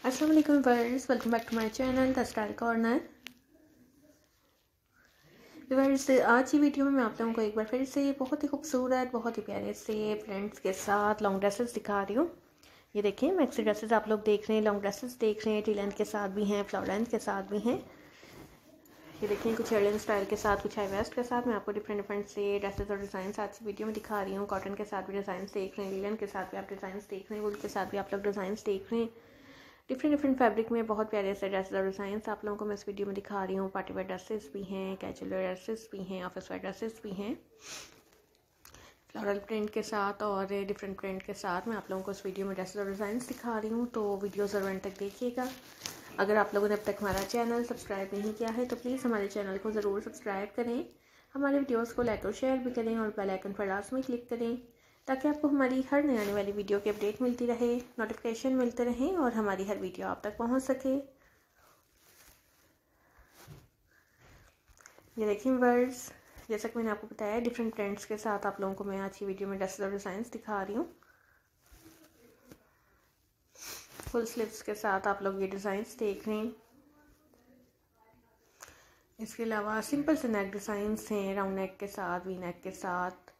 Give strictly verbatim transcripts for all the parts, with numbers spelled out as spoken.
अस्सलाम वालेकुम viewers, welcome back to my channel the style corner. Viewers, आज की वीडियो में मैं आप लोगों को एक बार फिर से बहुत ही खूबसूरत, बहुत ही प्यारे से प्रिंट्स के साथ लॉन्ग ड्रेसेस दिखा रही हूँ। ये देखिए, मैक्सी ड्रेसेस आप लोग देख रहे हैं, लॉन्ग ड्रेसेस देख रहे हैं, टी लेंथ के साथ भी हैं, फ्लावर लेंथ के साथ भी हैं। ये देखिए, कुछ एयरलाइन स्टाइल के साथ, कुछ हाई वेस्ट के साथ मैं आपको डिफरेंट डिफरेंट से ड्रेसेस और डिज़ाइन आज की वीडियो में दिखा रही हूँ। कॉटन के साथ भी डिज़ाइन देख रहे हैं, लीलन के साथ भी आप डिज़ाइन देख रहे हैं, वुल के साथ भी आप लोग डिज़ाइन देख रहे हैं। डिफरेंट डिफरेंट फैब्रिक में बहुत प्यारे से ड्रेसेस और डिज़ाइन आप लोगों को मैं इस वीडियो में दिखा रही हूँ। पार्टी वेयर ड्रेसेस भी हैं, कैजुअल ड्रेसेस भी हैं, ऑफिस वेयर ड्रेसेस भी हैं, फ्लोरल प्रिंट के साथ और डिफरेंट प्रिंट के साथ मैं आप लोगों को इस वीडियो में ड्रेसेस और डिज़ाइन दिखा रही हूँ। तो वीडियो ज़रूर एंड तक देखिएगा। अगर आप लोगों ने अब तक हमारा चैनल सब्सक्राइब नहीं किया है तो प्लीज़ हमारे चैनल को ज़रूर सब्सक्राइब करें, हमारे वीडियोस को लाइक और शेयर भी करें और बेल आइकन पर लाजमी क्लिक करें ताकि आपको हमारी हर नई आने वाली वीडियो की अपडेट मिलती रहे, नोटिफिकेशन मिलते रहें और हमारी हर वीडियो आप तक पहुंच सके। ये देखिए व्यूअर्स, जैसा कि मैंने आपको बताया डिफरेंट प्रिंट्स के साथ आप लोगों को मैं आज की वीडियो में ड्रेसेस और डिज़ाइंस दिखा रही हूँ। फुल स्लीव्स के साथ आप लोग ये डिज़ाइंस देख रहे हैं। इसके अलावा सिंपल से नेक डिज़ाइंस हैं, राउंड नेक के साथ, वी नेक के साथ।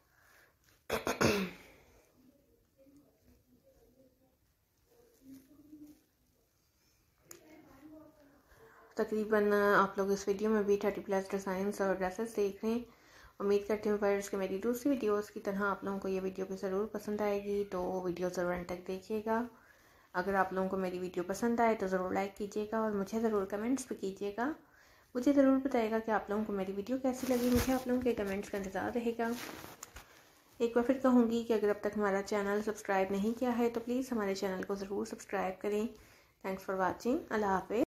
तकरीबन आप लोग इस वीडियो में भी थर्टी प्लस डिज़ाइंस और ड्रेसेस देख रहे हैं। उम्मीद करती हूँ व्यूअर्स कि मेरी दूसरी वीडियोस की तरह आप लोगों को ये वीडियो भी ज़रूर पसंद आएगी, तो वीडियो ज़रूर अंत तक देखिएगा। अगर आप लोगों को मेरी वीडियो पसंद आए तो ज़रूर लाइक कीजिएगा और मुझे ज़रूर कमेंट्स भी कीजिएगा। मुझे ज़रूर बताइएगा कि आप लोगों को मेरी वीडियो कैसी लगी। मुझे आप लोगों के कमेंट्स का इंतज़ार रहेगा। एक बार फिर कहूँगी कि अगर अब तक हमारा चैनल सब्सक्राइब नहीं किया है तो प्लीज़ हमारे चैनल को ज़रूर सब्सक्राइब करें। Thanks for watching. अल्लाह हाफ़िज़।